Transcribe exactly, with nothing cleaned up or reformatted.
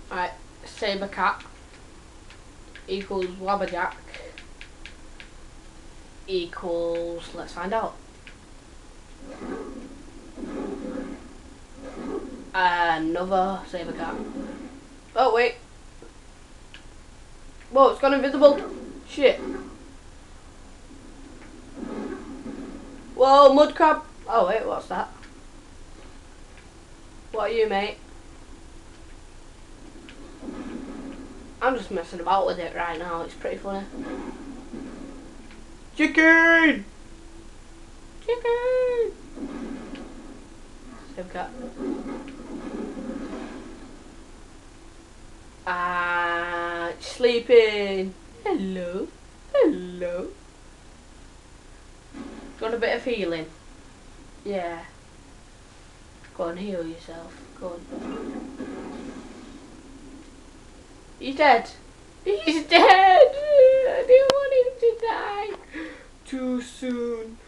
Right, saber cat equals Wabbajack equals, let's find out. Another saber cat. Oh wait. Whoa, it's gone invisible. Shit. Whoa, mud crab. Oh wait, what's that? What are you, mate? I'm just messing about with it right now, it's pretty funny. Chicken! Chicken! Saber cat. Ah, sleeping. Hello. Hello. Got a bit of healing? Yeah. Go on, heal yourself. Go on. He's dead. He's dead. I didn't want him to die. Too soon.